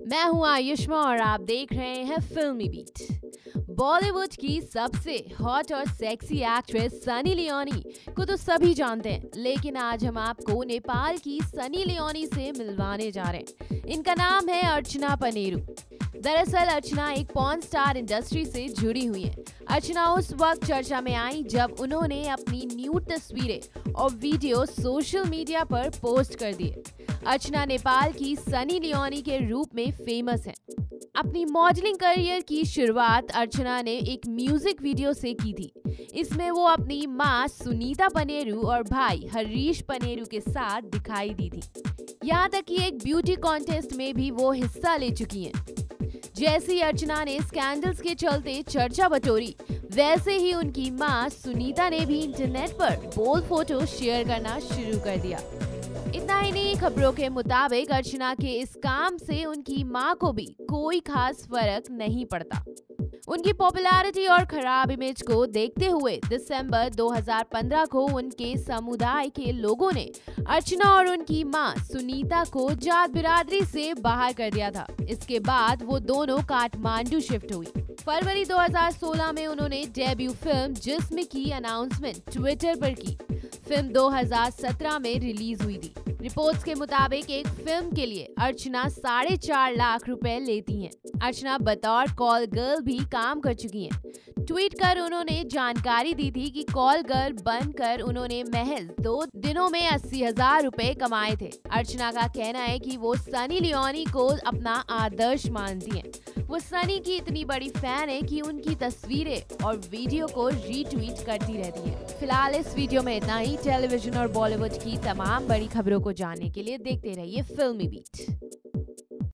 मैं हूं आयुष्मा और आप देख रहे हैं फिल्मी बीट। बॉलीवुड की सबसे हॉट और सेक्सी एक्ट्रेस सनी लियोनी को तो सभी जानते हैं, लेकिन आज हम आपको नेपाल की सनी लियोनी से मिलवाने जा रहे हैं। इनका नाम है अर्चना पनेरू। दरअसल अर्चना एक पॉर्न स्टार इंडस्ट्री से जुड़ी हुई हैं। अर्चना उस वक्त चर्चा में आई जब उन्होंने अपनी न्यूड तस्वीरें और वीडियो सोशल मीडिया पर पोस्ट कर दिए। अर्चना नेपाल की सनी लियोनी के रूप में फेमस हैं। अपनी मॉडलिंग करियर की शुरुआत अर्चना ने एक म्यूजिक वीडियो से की थी। इसमें वो अपनी मां सुनीता पनेरू और भाई हरीश पनेरू के साथ दिखाई दी थी। यहाँ तक कि एक ब्यूटी कॉन्टेस्ट में भी वो हिस्सा ले चुकी हैं। जैसे ही अर्चना ने स्कैंडल्स के चलते चर्चा बटोरी, वैसे ही उनकी मां सुनीता ने भी इंटरनेट पर बोल्ड फोटो शेयर करना शुरू कर दिया। इतना ही नहीं, खबरों के मुताबिक अर्चना के इस काम से उनकी मां को भी कोई खास फर्क नहीं पड़ता। उनकी पॉपुलैरिटी और खराब इमेज को देखते हुए दिसंबर 2015 को उनके समुदाय के लोगों ने अर्चना और उनकी मां सुनीता को जाट बिरादरी से बाहर कर दिया था। इसके बाद वो दोनों काठमांडू शिफ्ट हुई। फरवरी 2016 में उन्होंने डेब्यू फिल्म जिस्म की अनाउंसमेंट ट्विटर पर की। फिल्म 2017 में रिलीज हुई थी। रिपोर्ट्स के मुताबिक एक फिल्म के लिए अर्चना 4.5 लाख रुपए लेती हैं। अर्चना बतौर कॉल गर्ल भी काम कर चुकी हैं। ट्वीट कर उन्होंने जानकारी दी थी कि कॉल गर्ल बनकर उन्होंने महज 2 दिनों में 80,000 रुपए कमाए थे। अर्चना का कहना है कि वो सनी लियोनी को अपना आदर्श मानती हैं। वो सनी की इतनी बड़ी फैन है कि उनकी तस्वीरें और वीडियो को रीट्वीट करती रहती है। फिलहाल इस वीडियो में इतना ही। टेलीविजन और बॉलीवुड की तमाम बड़ी खबरों को जानने के लिए देखते रहिए फिल्मी बीट।